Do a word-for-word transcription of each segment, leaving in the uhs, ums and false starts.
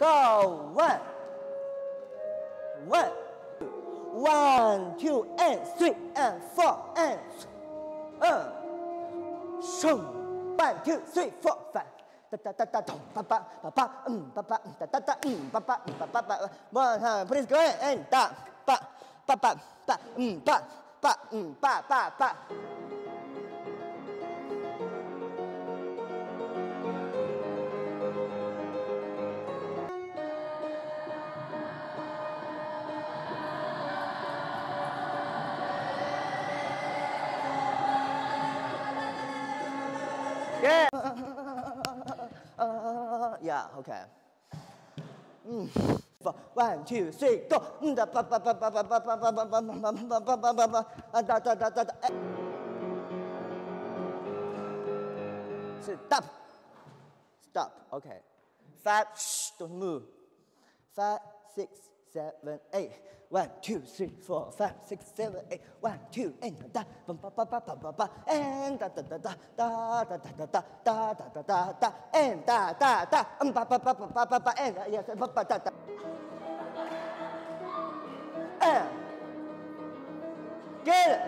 Go. One. One. One, two, and three, and four, and uh. So. One, two, three, four, five. Da da da da dum ba ba ba ba um ba ba da da da um ba ba ba ba ba. One time, please go ahead and da ba ba ba ba um ba ba um ba ba ba. Yeah. Uh, yeah, okay. Mm. One, two, three, go. Stop. Stop. Okay. Five. Shh, don't move. Five, six, seven, eight. One, two, three, four, five, six, seven, eight. One, two, and da, ba ba ba ba ba ba ba, and da da da da da da da da da da da da da, and da da da, um ba ba ba ba ba ba ba, and yes, ba ba da da. And get it.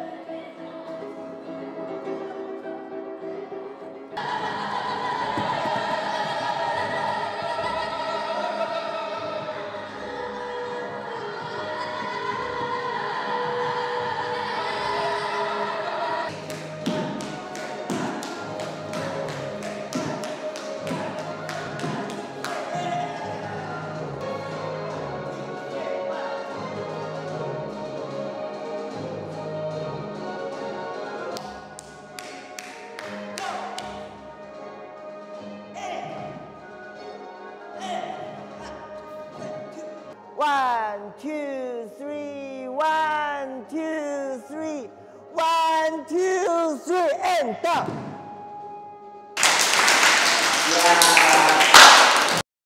One, two, three, one, two, three, one, two, three, and down. Yeah.